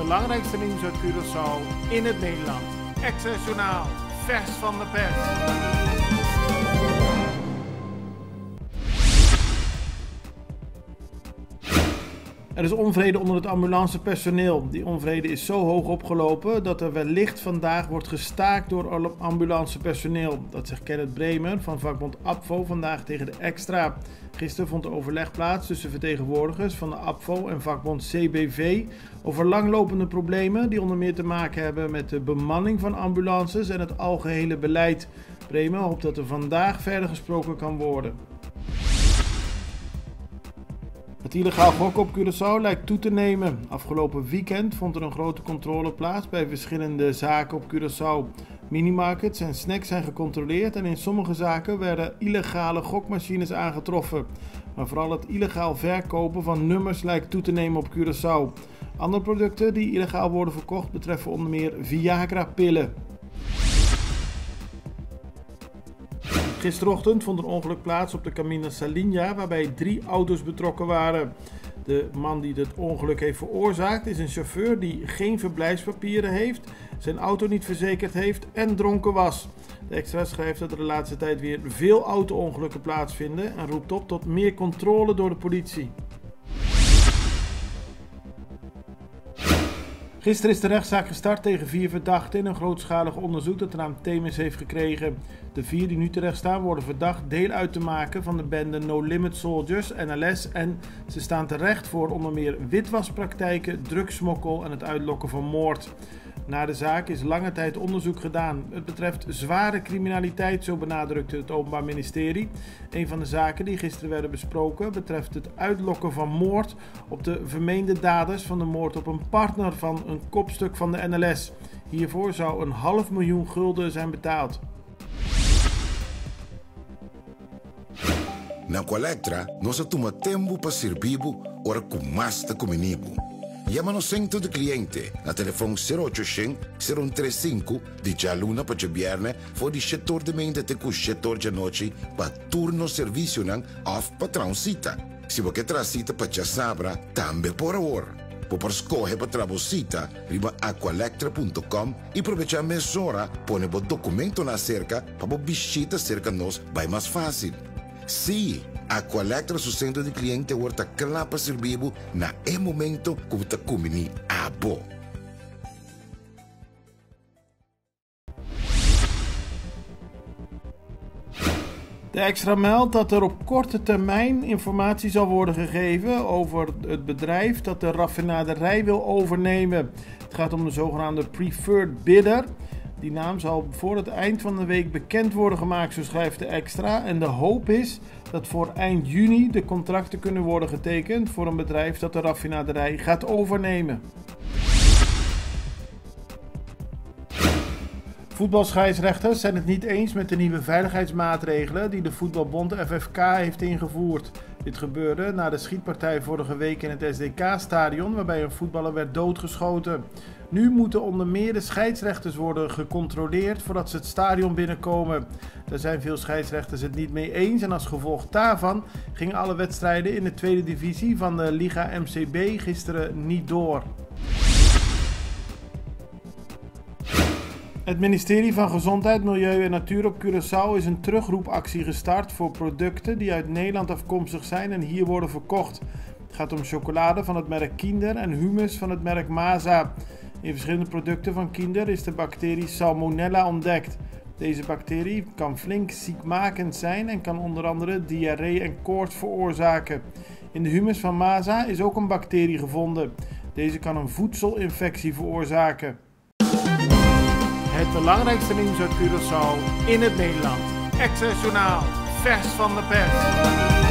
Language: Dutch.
belangrijkste nieuws uit Curaçao in het Nederland. Access Journaal, vers van de pers. Er is onvrede onder het ambulancepersoneel. Die onvrede is zo hoog opgelopen dat er wellicht vandaag wordt gestaakt door ambulancepersoneel. Dat zegt Kenneth Bremer van vakbond APVO vandaag tegen de Extra. Gisteren vond er overleg plaats tussen vertegenwoordigers van de APVO en vakbond CBV over langlopende problemen die onder meer te maken hebben met de bemanning van ambulances en het algehele beleid. Bremer hoopt dat er vandaag verder gesproken kan worden. Het illegaal gokken op Curaçao lijkt toe te nemen. Afgelopen weekend vond er een grote controle plaats bij verschillende zaken op Curaçao. Minimarkets en snacks zijn gecontroleerd en in sommige zaken werden illegale gokmachines aangetroffen. Maar vooral het illegaal verkopen van nummers lijkt toe te nemen op Curaçao. Andere producten die illegaal worden verkocht betreffen onder meer Viagra-pillen. Gisterochtend vond een ongeluk plaats op de Camino Salinha waarbij 3 auto's betrokken waren. De man die het ongeluk heeft veroorzaakt is een chauffeur die geen verblijfspapieren heeft, zijn auto niet verzekerd heeft en dronken was. De Extra schrijft dat er de laatste tijd weer veel auto-ongelukken plaatsvinden en roept op tot meer controle door de politie. Gisteren is de rechtszaak gestart tegen 4 verdachten in een grootschalig onderzoek dat de naam Themis heeft gekregen. De 4 die nu terecht staan worden verdacht deel uit te maken van de bende No Limit Soldiers, NLS, en ze staan terecht voor onder meer witwaspraktijken, drugssmokkel en het uitlokken van moord. Na de zaak is lange tijd onderzoek gedaan. Het betreft zware criminaliteit, zo benadrukte het Openbaar Ministerie. Een van de zaken die gisteren werden besproken betreft het uitlokken van moord op de vermeende daders van de moord op een partner van een kopstuk van de NLS. Hiervoor zou $500.000 gulden zijn betaald. Na Colectra, nós toma tempo para servir ora com mais de comunibo. Llama no centro de cliente na telefone 0800-035 de Jaluna para Viernes voor die setor de mente te com setor de noite para turno serviço nan of patrão cita. Se você traz cita para já sabra, também por hora. Por escolher para trabalhar, riba aqualectra.com e aproveitar a mesura, põe o documento na cerca para visita cerca nós vai mais fácil. Sim, Aqualectra, seu centro de cliente, está claro para servir na momento que você come a bo. De Extra meldt dat er op korte termijn informatie zal worden gegeven over het bedrijf dat de raffinaderij wil overnemen. Het gaat om de zogenaamde preferred bidder. Die naam zal voor het eind van de week bekend worden gemaakt, zo schrijft de Extra. En de hoop is dat voor eind juni de contracten kunnen worden getekend voor een bedrijf dat de raffinaderij gaat overnemen. Voetbalscheidsrechters zijn het niet eens met de nieuwe veiligheidsmaatregelen die de voetbalbond FFK heeft ingevoerd. Dit gebeurde na de schietpartij vorige week in het SDK-stadion waarbij een voetballer werd doodgeschoten. Nu moeten onder meer de scheidsrechters worden gecontroleerd voordat ze het stadion binnenkomen. Daar zijn veel scheidsrechters het niet mee eens en als gevolg daarvan gingen alle wedstrijden in de tweede divisie van de Liga MCB gisteren niet door. Het ministerie van Gezondheid, Milieu en Natuur op Curaçao is een terugroepactie gestart voor producten die uit Nederland afkomstig zijn en hier worden verkocht. Het gaat om chocolade van het merk Kinder en hummus van het merk Masa. In verschillende producten van Kinder is de bacterie Salmonella ontdekt. Deze bacterie kan flink ziekmakend zijn en kan onder andere diarree en koorts veroorzaken. In de hummus van Masa is ook een bacterie gevonden. Deze kan een voedselinfectie veroorzaken. Het belangrijkste nieuws uit Curaçao in het Nederland. Access Journaal, vers van de pers.